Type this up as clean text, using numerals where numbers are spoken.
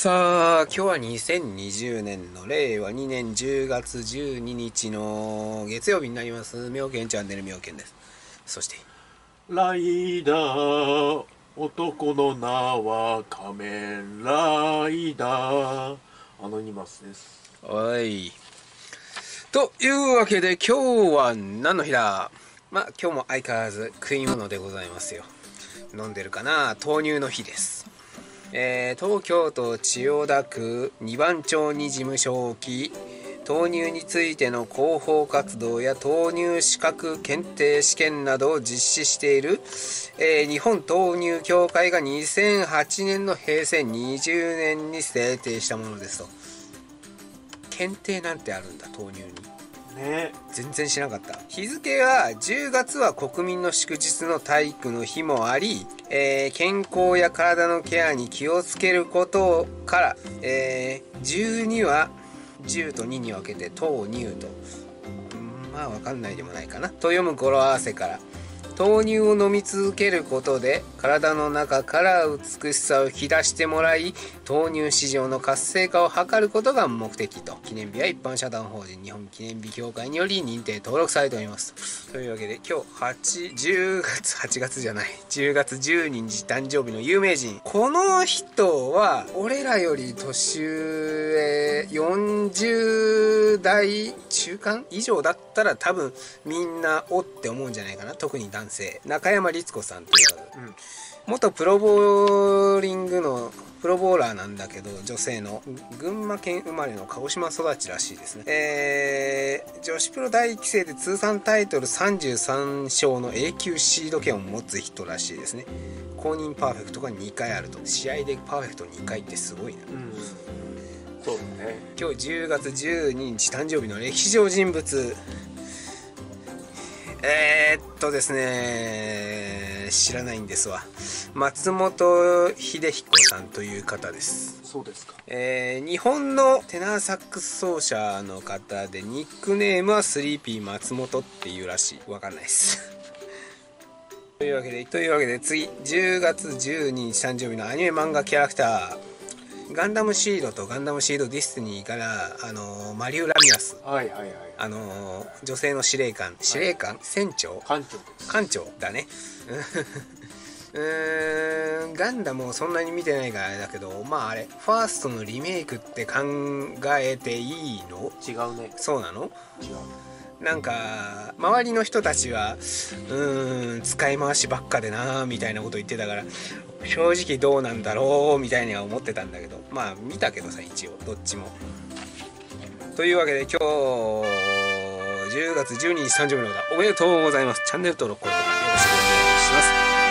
さあ、今日は2020年の令和2年10月12日の月曜日になります。妙見チャンネル妙見です。そしてライダー、男の名は仮面ライダー、アノニマスです。 おい。というわけで今日は何の日だ。まあ今日も相変わらず食い物でございますよ。飲んでるかな。豆乳の日です。東京都千代田区二番町に事務所を置き、豆乳についての広報活動や豆乳資格検定試験などを実施している、日本豆乳協会が2008年の平成20年に制定したものですと。検定なんてあるんだ、豆乳にね。 全然知らなかった。日付は10月は国民の祝日の体育の日もあり、健康や体のケアに気をつけることから、12は10と2に分けて豆乳と、まあ分かんないでもないかなと読む語呂合わせから豆乳を飲み続けることで体の中から美しさを引き出してもらい、豆乳市場の活性化を図ることが目的と。記念日は一般社団法人日本記念日協会により認定登録されております。というわけで今日10月12日誕生日の有名人。この人は俺らより年上40代中間以上だったら多分みんなおって思うんじゃないかな。特に男性、中山律子さんという方、元プロボーリングのプロボーラーなんだけど、女性の群馬県生まれの鹿児島育ちらしいですね。女子プロ第1期生で通算タイトル33勝の A 級シード権を持つ人らしいですね。公認パーフェクトが2回あると。試合でパーフェクト2回ってすごいな。 そうだね。 今日10月12日誕生日の歴史上人物、ですね、知らないんですわ。松本秀彦さんという方です。 そうですか。 日本のテナーサックス奏者の方で、ニックネームはスリーピー松本っていうらしい。わかんないですというわけで次、10月12日誕生日のアニメ漫画キャラクター、ガンダムシードとガンダムシードディスニーからマリウ・ラミアス、女性の司令官船長艦長だねガンダムをそんなに見てないからあれだけど、まああれファーストのリメイクって考えていいの？ 違うね。 そうなの？ 違う。 なんか周りの人たちは使い回しばっかでなみたいなこと言ってたから、正直どうなんだろうみたいには思ってたんだけど、まあ見たけどさ、一応どっちも。というわけで今日10月12日誕生日の方おめでとうございます。チャンネル登録、高評価よろしくお願いします。